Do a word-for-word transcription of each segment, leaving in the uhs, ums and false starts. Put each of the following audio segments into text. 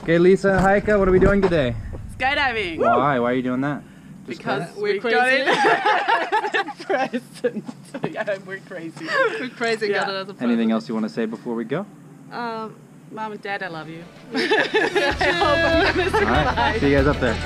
Okay, Lisa and Heike, what are we doing today? Skydiving. Why? Why are you doing that? Just because we're crazy. present. Yeah, we're crazy. We're crazy. Yeah. Got it as a present. Anything else you want to say before we go? Um, Mom and Dad, I love you. I hope I'm gonna All right, see you guys up there.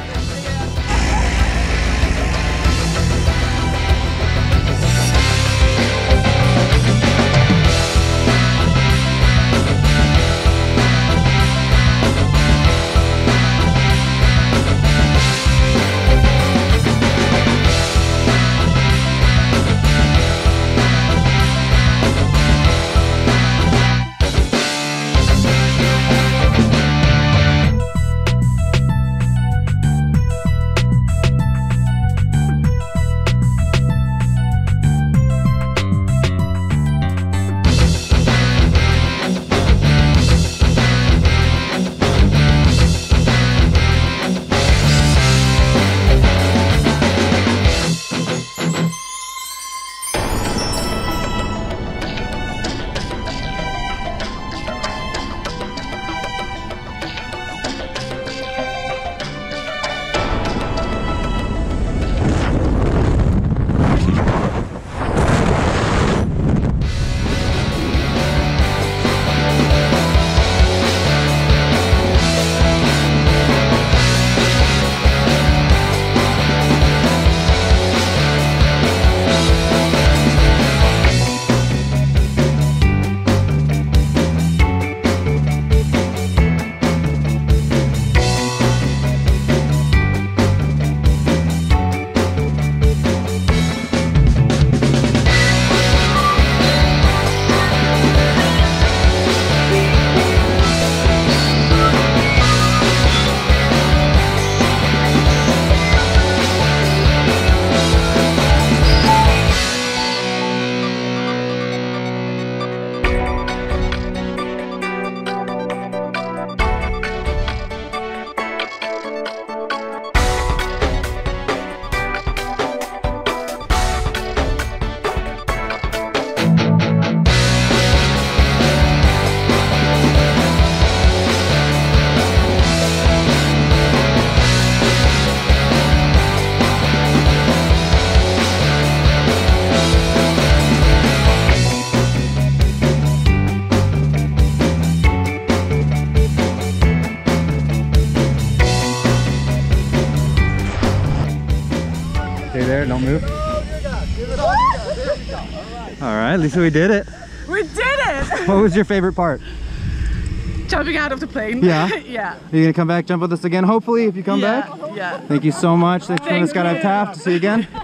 Stay there, don't move. All right, Lisa, we did it. We did it! What was your favorite part? Jumping out of the plane. Yeah? Yeah. Are you gonna come back, jump with us again, hopefully, if you come yeah. back? Yeah. Thank you so much. Thanks for Thank Skydive you. Taft. See you again.